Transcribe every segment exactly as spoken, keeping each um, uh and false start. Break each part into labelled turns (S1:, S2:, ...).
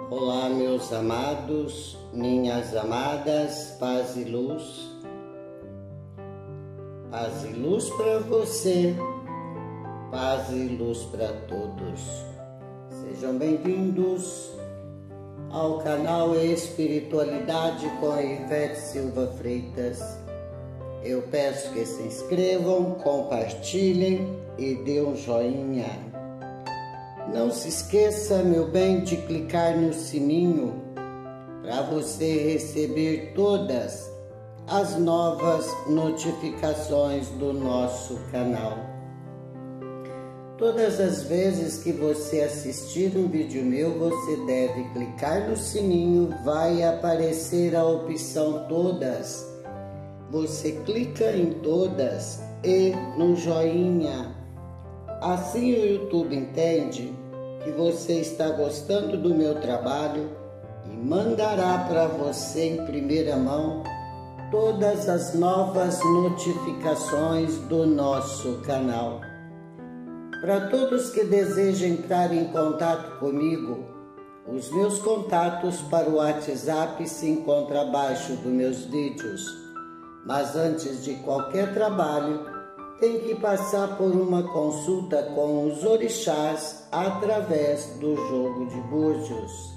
S1: Olá, meus amados, minhas amadas, paz e luz. Paz e luz para você, paz e luz para todos. Sejam bem-vindos ao canal Espiritualidade com Ivete Silva Freitas. Eu peço que se inscrevam, compartilhem e dê um joinha. Não se esqueça, meu bem, de clicar no sininho para você receber todas as novas notificações do nosso canal. Todas as vezes que você assistir um vídeo meu, você deve clicar no sininho, vai aparecer a opção todas. Você clica em todas e no joinha. Assim o YouTube entende que você está gostando do meu trabalho e mandará para você em primeira mão todas as novas notificações do nosso canal. Para todos que desejam entrar em contato comigo, os meus contatos para o WhatsApp se encontram abaixo dos meus vídeos. Mas antes de qualquer trabalho, tem que passar por uma consulta com os orixás através do jogo de búzios.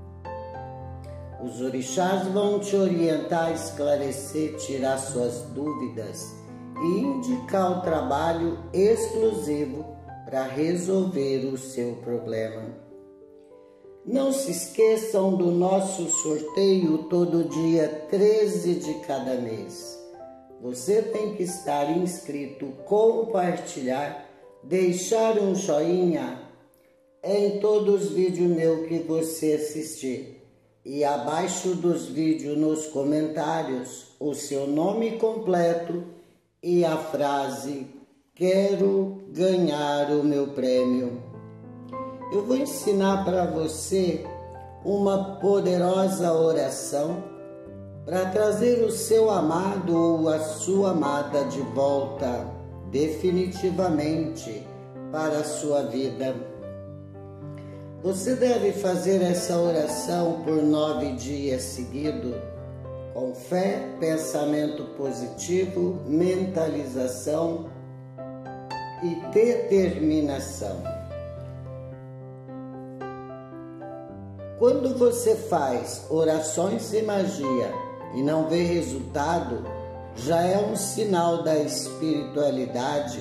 S1: Os orixás vão te orientar, esclarecer, tirar suas dúvidas e indicar o trabalho exclusivo para resolver o seu problema. Não se esqueçam do nosso sorteio todo dia treze de cada mês. Você tem que estar inscrito, compartilhar, deixar um joinha em todos os vídeos meus que você assistir. E abaixo dos vídeos, nos comentários, o seu nome completo e a frase "Quero ganhar o meu prêmio". Eu vou ensinar para você uma poderosa oração para trazer o seu amado ou a sua amada de volta definitivamente para a sua vida. Você deve fazer essa oração por nove dias seguidos, com fé, pensamento positivo, mentalização e determinação. Quando você faz orações e magia e não vê resultado, já é um sinal da espiritualidade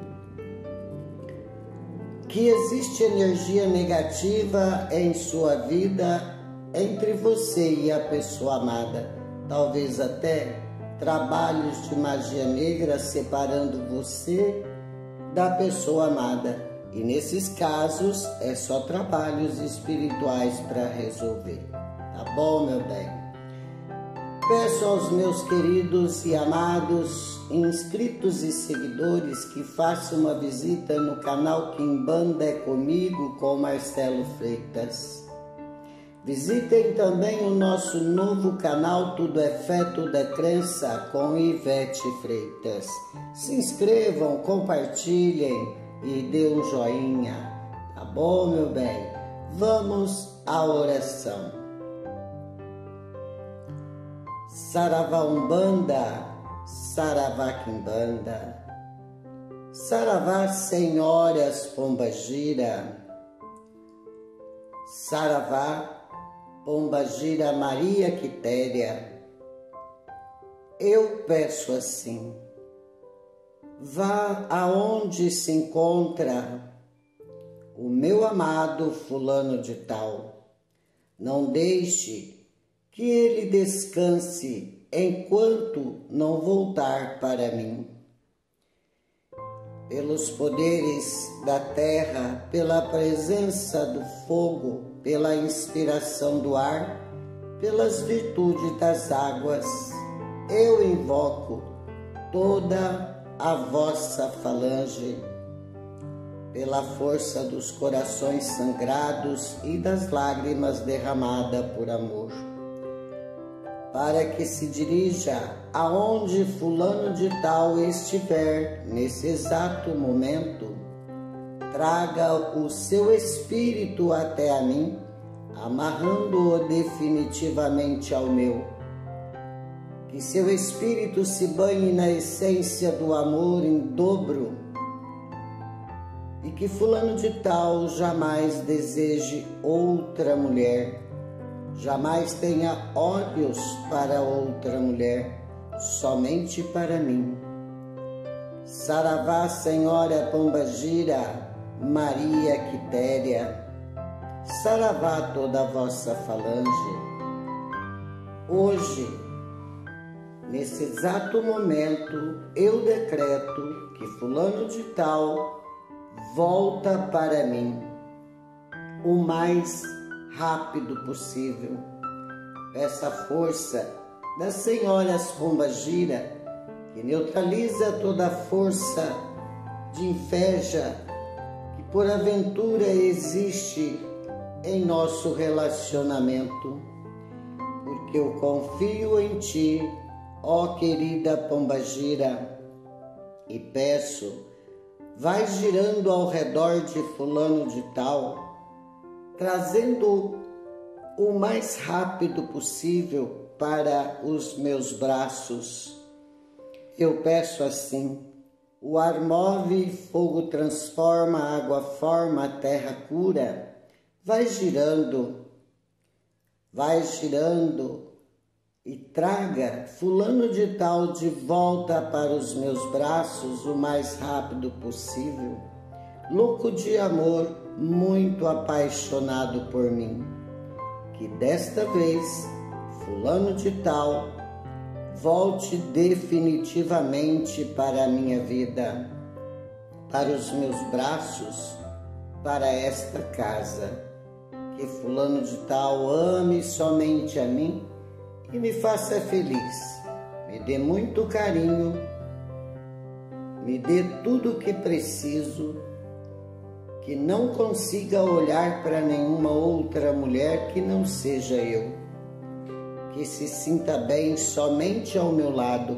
S1: que existe energia negativa em sua vida entre você e a pessoa amada. Talvez até trabalhos de magia negra separando você da pessoa amada. E nesses casos é só trabalhos espirituais para resolver. Tá bom, meu bem? Peço aos meus queridos e amados inscritos e seguidores que façam uma visita no canal Quimbanda é Comigo com Marcelo Freitas. Visitem também o nosso novo canal Tudo é Fé, Tudo é Crença com Ivete Freitas. Se inscrevam, compartilhem e dê um joinha. Tá bom, meu bem? Vamos à oração. Saravá Umbanda, Saravá Quimbanda, Saravá Senhoras Pombagira, Saravá Pombagira Maria Quitéria. Eu peço assim: vá aonde se encontra o meu amado fulano de tal. Não deixe que ele descanse enquanto não voltar para mim. Pelos poderes da terra, pela presença do fogo, pela inspiração do ar, pelas virtudes das águas, eu invoco toda a vossa falange, pela força dos corações sangrados e das lágrimas derramadas por amor, para que se dirija aonde fulano de tal estiver nesse exato momento, traga o seu espírito até a mim, amarrando-o definitivamente ao meu. Que seu espírito se banhe na essência do amor em dobro e que fulano de tal jamais deseje outra mulher, jamais tenha olhos para outra mulher, somente para mim. Saravá, Senhora Pombagira, Maria Quitéria, saravá toda a vossa falange. Hoje, nesse exato momento, eu decreto que fulano de tal volta para mim o mais rápido possível. Essa força das senhoras Pombagira, que neutraliza toda a força de inveja que por aventura existe em nosso relacionamento, porque eu confio em ti, ó querida Pombagira, e peço, vai girando ao redor de fulano de tal, trazendo o mais rápido possível para os meus braços. Eu peço assim: o ar move, fogo transforma, água forma, a terra cura. Vai girando, vai girando e traga fulano de tal de volta para os meus braços o mais rápido possível, louco de amor, muito apaixonado por mim. Que desta vez fulano de tal volte definitivamente para a minha vida, para os meus braços, para esta casa. Que fulano de tal ame somente a mim e me faça feliz. Me dê muito carinho, me dê tudo o que preciso, que não consiga olhar para nenhuma outra mulher que não seja eu. Que se sinta bem somente ao meu lado,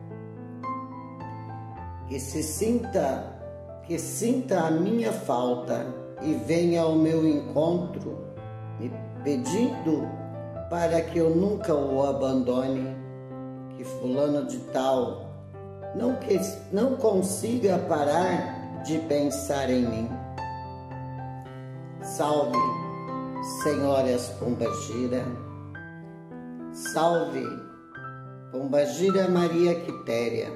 S1: que se sinta, que sinta a minha falta e venha ao meu encontro, me pedindo para que eu nunca o abandone. Que fulano de tal não, que, não consiga parar de pensar em mim. Salve, senhoras Pombagira. Salve, Pombagira Maria Quitéria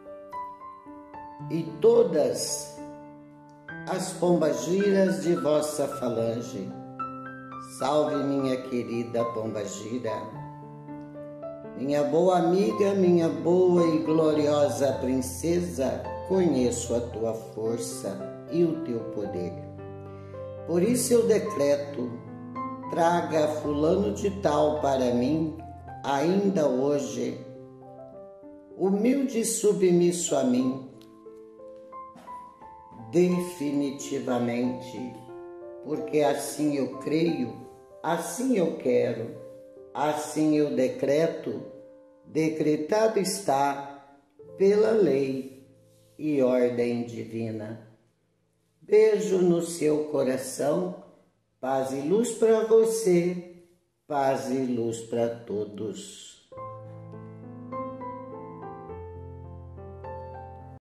S1: e todas as pombagiras de vossa falange. Salve, minha querida Pombagira, minha boa amiga, minha boa e gloriosa princesa, conheço a tua força e o teu poder. Por isso eu decreto, traga fulano de tal para mim, ainda hoje, humilde e submisso a mim, definitivamente, porque assim eu creio, assim eu quero, assim eu decreto, decretado está pela lei e ordem divina. Beijo no seu coração, paz e luz para você, paz e luz para todos.